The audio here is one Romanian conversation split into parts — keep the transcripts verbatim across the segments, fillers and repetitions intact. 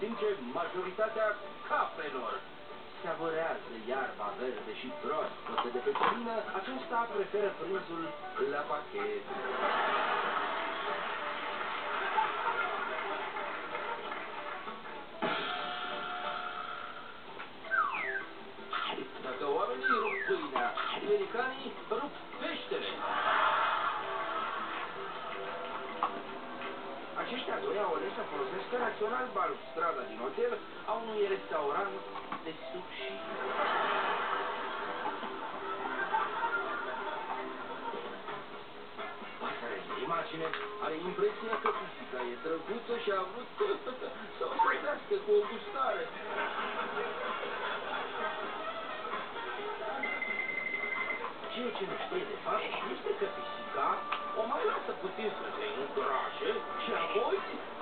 timp ce majoritatea caprelor savorează iarba verde și proaspătă de pe călină, acesta preferă prânzul la pachet. Dacă oamenii rup pâinea, americanii rup peștele. Aceștia doi au ales să folosească rațional balustrada din hotel a unui restaurant de sushi. Pasărea de imagine are impresia că pisica e drăguță și a vrut să o plătească cu o gustare. Ceea ce nu știe de fapt este că pisica o mai lasă puțin să se îngrașe și apoi...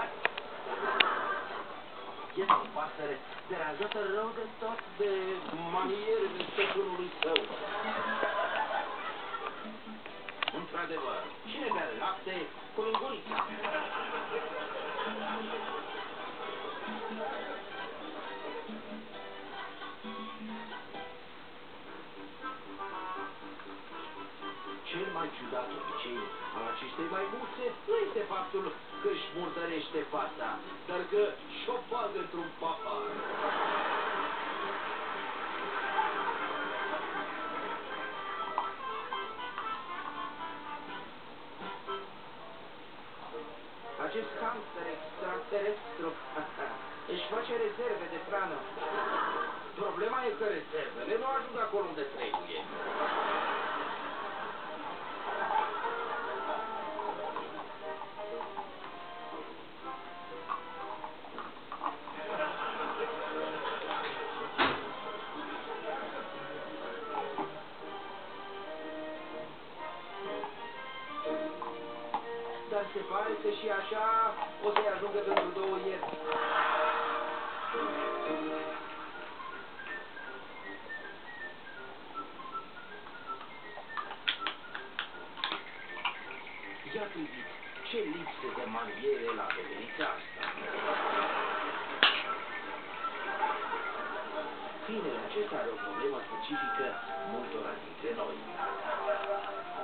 Este o pasăre deranjată rău de tot de manierele stăpânului său. Într-adevăr, cine bea lapte cu lingurița? Cel mai ciudat obicei al acestei maimuțe nu este faptul că își murdărește fața, dar că și-o bagă într-un pahar. Acest hamster extraterestru își face rezerve de hrană. Problema e că rezervele nu ajung acolo unde trebuie. Dar se pare că și așa o să-i ajungă pentru două ierți. Ia priviți, ce lipsă de maniere la fetelița asta. Câinele acesta are o problemă specifică multora dintre noi.